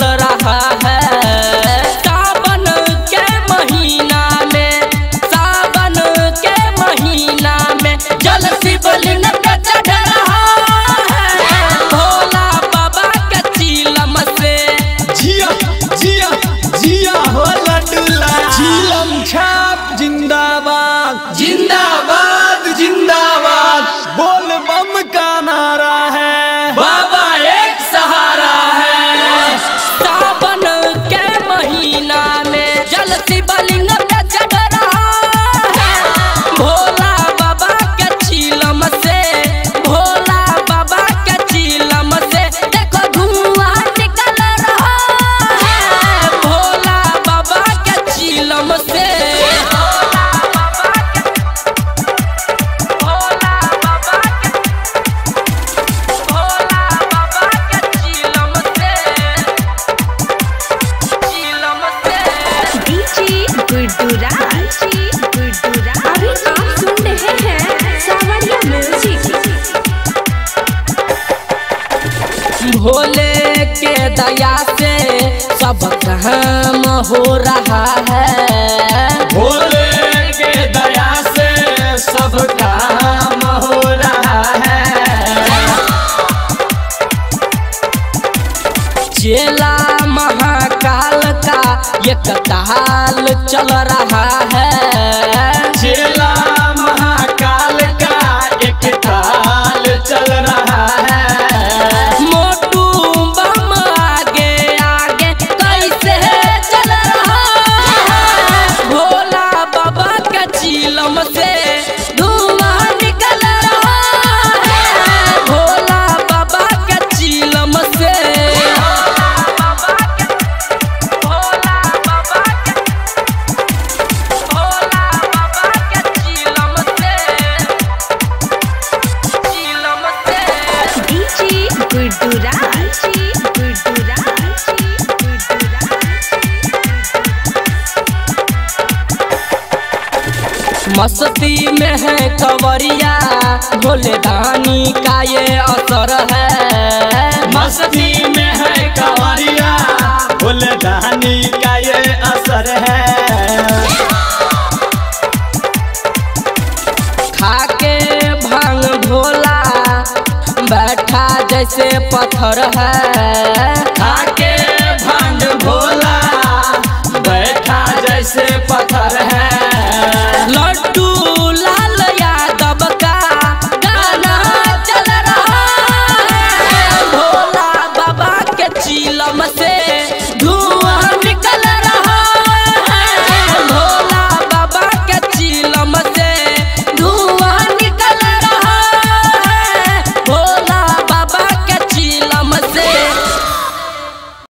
रहा है। सावन के महीना में, सावन के महीना में जल शिवलिंग पे चढ़ रहा है भोला बाबा के चीलम से। जिया जिया जिया हो लड्डूला, चीलम छाप जिंदाबाद जिंदाबाद जिंदाबाद, बोल बम का नारा है, बाबा एक सहारा है। सावन के महीना में जल शिवलिंग पे चढ़ रहा है भोला बाबा के चीलम से, भोला बाबा के चीलम से। देखो धुआं निकल रहा है भोला बाबा के चीलम से। अभी आप सुन रहे हैं सावरिया म्यूजिक। भोले के दया से सब काम हो रहा है, भोले के दया से सब काम हो रहा है। चेला महाकाल का एक ताल चल रहा है, चेला महाकाल का एक ताल चल रहा है। मोटू बम आगे आगे कैसे चल रहा है भोला बाबा के चीलम से धुआं निकल रहा है भोला बाबा के चीलम से। मस्ती में है कंवरिया भोले दानी का ये असर है, मस्ती में है कंवरिया भोले दानी का ये असर है। खाके भांग भोला बैठा जैसे पत्थर है, खाके भांग भोला बैठा जैसे पत्थर है। लड्डू लाल यादव का गाना चल रहा है भोला बाबा के चीलम से धुआं